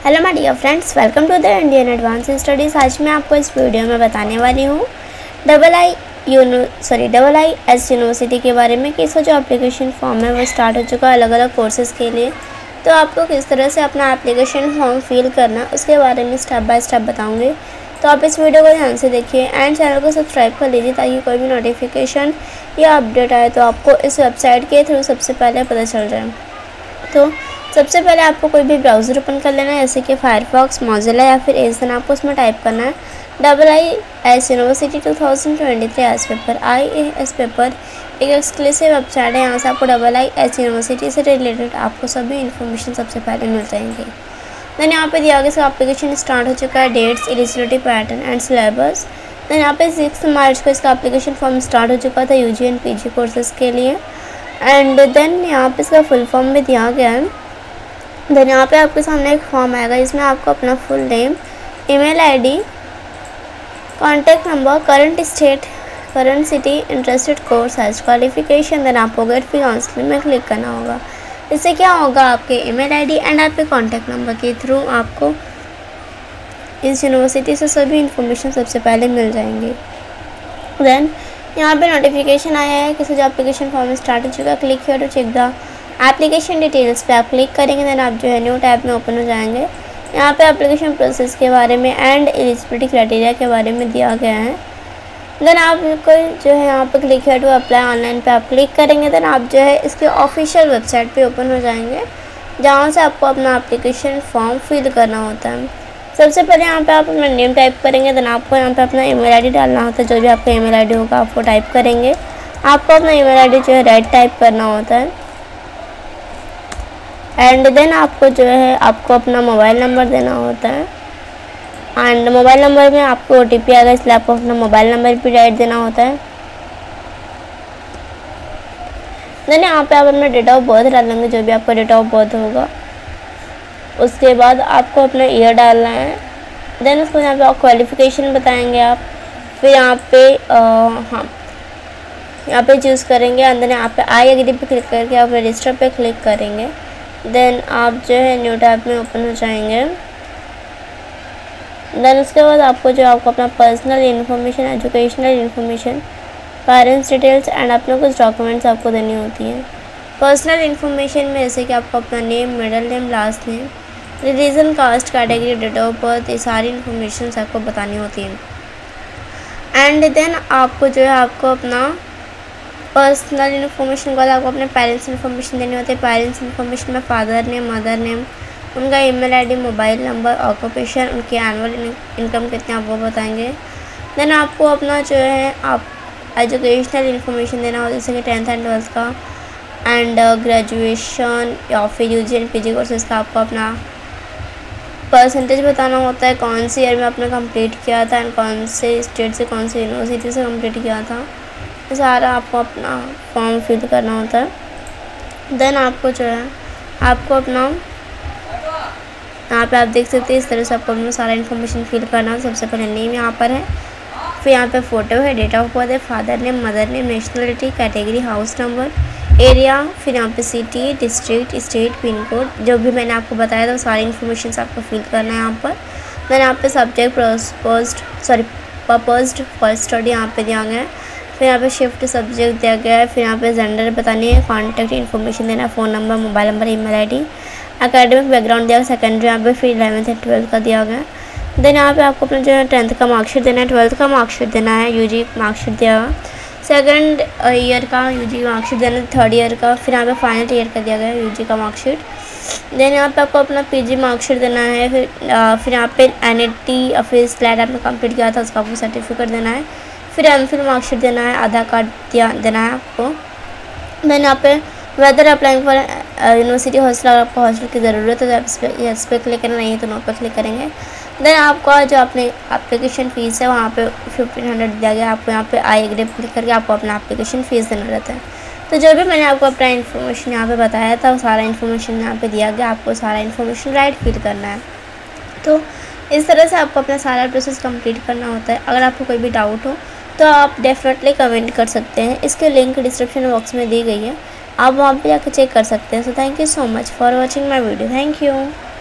Hello my dear friends, welcome to the Indian advance studies. आज मैं आपको इस वीडियो में बताने वाली हूँ IIS यूनिवर्सिटी के बारे में कि इसका जो एप्लीकेशन फॉर्म है वो स्टार्ट हो चुका है अलग अलग कोर्सेज़ के लिए। तो आपको किस तरह से अपना एप्लीकेशन फॉर्म फिल करना उसके बारे में स्टेप बाय स्टेप बताऊँगी। तो आप इस वीडियो को ध्यान से देखिए एंड चैनल को सब्सक्राइब कर लीजिए ताकि कोई भी नोटिफिकेशन या अपडेट आए तो आपको इस वेबसाइट के थ्रू सबसे पहले पता चल जाए। तो सबसे पहले आपको कोई भी ब्राउज़र ओपन कर लेना है, जैसे कि फायरफॉक्स, मोजिला या फिर एज। आपको उसमें टाइप करना है IIS यूनिवर्सिटी 2023 एस पेपर। IIS पेपर एक एक्सक्लूसिव वेबसाइट है। यहाँ से आपको IIS यूनिवर्सिटी से रिलेटेड आपको सभी इन्फॉर्मेशन सबसे पहले मिल जाएंगे। देन यहाँ पे दिया गया इसका एप्लीकेशन स्टार्ट हो चुका है, dates, eligibility, pattern and syllabus. Then यहाँ पे 6 मार्च को इसका एप्लीकेशन फॉर्म स्टार्ट हो चुका था UG एंड PG कोर्सेज़ के लिए। एंड देन यहाँ पे इसका फुल फॉर्म भी दिया गया है। देन यहाँ पे आपके सामने एक फॉर्म आएगा, इसमें आपको अपना full name, email ID, contact number, current state, current city, interested course, higher qualification, then आपको गेट फी काउंसलिंग में क्लिक करना होगा। इससे क्या होगा, आपके ईमेल आईडी एंड आपके कॉन्टैक्ट नंबर के थ्रू आपको इस यूनिवर्सिटी से सभी इन्फॉर्मेशन सबसे पहले मिल जाएंगी। देन यहाँ पे नोटिफिकेशन आया है कि जो एप्लीकेशन फॉर्म स्टार्ट हो चुका है, click here to check the application details पे आप क्लिक करेंगे। देन आप जो है न्यू टैब में ओपन हो जाएंगे। यहाँ पे एप्लीकेशन प्रोसेस के बारे में एंड एलिजिबिलिटी क्राइटेरिया के बारे में दिया गया है। देन आपको जो है यहाँ पे click here to apply online पे आप क्लिक करेंगे। देन आप जो है इसके ऑफिशियल वेबसाइट पे ओपन हो जाएंगे, जहाँ से आपको अपना एप्लीकेशन फॉर्म फिल करना होता है। सबसे पहले यहाँ पे आप अपना नेम टाइप करेंगे। देन आपको यहाँ पे अपना ईमेल आईडी डालना होता है, जो भी आपका ईमेल आईडी होगा आप वो टाइप करेंगे। आपको अपना ईमेल आईडी जो है राइट टाइप करना होता है। एंड देन आपको जो है आपको अपना मोबाइल नंबर देना होता है। एंड मोबाइल नंबर में आपको OTP आएगा, इसलिए आपको अपना मोबाइल नंबर भी राइट देना होता है। देन यहाँ पे आप अपना डेट ऑफ बर्थ डालेंगे, जो भी आपका डेट ऑफ बर्थ होगा। उसके बाद आपको अपना ईयर डालना है। देन उसको यहाँ पे क्वालिफिकेशन बताएंगे आप। फिर यहाँ पे यहाँ पे चूज़ करेंगे। अंदर यहाँ पे आई एग्री पे क्लिक करके आप रजिस्टर पे क्लिक करेंगे। देन आप जो है न्यू टैब में ओपन हो जाएंगे। देन उसके बाद आपको जो आपको अपना personal information, educational information, parents details and अपने कुछ डॉक्यूमेंट्स आपको देनी होती हैं। पर्सनल इन्फॉर्मेशन में जैसे कि आपको अपना name, middle name, last name, religion, caste, category, date of birth, ये सारी इन्फॉर्मेशन आपको बतानी होती हैं। एंड देन आपको जो है आपको अपना पर्सनल इन्फॉर्मेशन के बाद आपको अपने पेरेंट्स इन्फॉर्मेशन देनी होती है। पेरेंट्स इन्फॉर्मेशन में फादर नेम, मदर नेम, उनका email ID, mobile number, occupation, उनकी एनुअल इनकम कितनी आप वो बताएंगे। देन आपको अपना जो है आप एजुकेशनल इन्फॉर्मेशन देना होता है, जैसे कि 10th एंड 12th का एंड ग्रेजुएशन या फिर UG एंड PG कोर्सेज़ का आपको अपना परसेंटेज बताना होता है, कौन सी ईयर में आपने कंप्लीट किया था एंड कौन से स्टेट से, कौन सी यूनिवर्सिटी से कंप्लीट किया था। सारा आपको अपना फॉर्म फिल करना होता है। देन आपको जो है आपको अपना यहाँ पे आप देख सकते हैं इस तरह से आपको अपना सारा इन्फॉर्मेशन फिल करना है। सबसे पहले नेम यहाँ पर है, फिर यहाँ पे फ़ोटो है, डेट ऑफ बर्थ है, father name, mother name, nationality, category, house number, area, फिर यहाँ पे city, district, state, pin code, जो भी मैंने आपको बताया था वो सारी इन्फॉर्मेशन आपको फिल करना है यहाँ पर। देन यहाँ पे सब्जेक्ट पर्पस्ड फॉर स्टडी यहाँ पे दिया गया है। फिर यहाँ पे शिफ्ट सब्जेक्ट दिया गया है। फिर यहाँ पे जेंडर बतानी है, कॉन्टैक्ट इन्फॉर्मेशन देना है, phone number, mobile number, email ID, academic background दिया गया, सेकेंडरी यहाँ पे, फिर 11th एंड 12th का दिया गया। देन यहाँ पे आपको अपना जो है 10th का मार्कशीट देना है, 12th का मार्कशीट देना है, UG मार्कशीट दिया हुआ, सेकेंड ईयर का UG मार्कशीट देना है, 3rd ईयर का, फिर यहाँ पे फाइनल ईयर का दिया गया है UG का मार्कशीट। देन यहाँ पे आपको अपना PG मार्कशीट देना है। फिर यहाँ पे NET या फिर स्लैट आपने कंप्लीट किया था उसका आपको सर्टिफिकेट देना है। फिर MPhil मार्कशीट देना है, आधार कार्ड देना है आपको। देन यहाँ पे whether applying for university hostel, अगर आपको हॉस्टल की ज़रूरत है तो यस पे क्लिक करना, नहीं है तो नो पे क्लिक करेंगे। देन आपका जो अपने एप्लीकेशन फ़ीस है वहाँ पे 1500 दिया गया। आपको यहाँ पे आई एग्री क्लिक करके आपको अपना एप्लीकेशन फ़ीस देना रहता है। तो जो भी मैंने आपको अपना इन्फॉर्मेशन यहाँ पे बताया था वो सारा इन्फॉर्मेशन यहाँ पे दिया गया। आपको सारा इन्फॉर्मेशन राइट फिल करना है। तो इस तरह से आपको अपना सारा प्रोसेस कंप्लीट करना होता है। अगर आपको कोई भी डाउट हो तो आप डेफिनेटली कमेंट कर सकते हैं। इसके लिंक डिस्क्रिप्शन बॉक्स में दी गई है, आप वहाँ पे जाकर चेक कर सकते हैं। So thank you so much for watching my video. Thank you.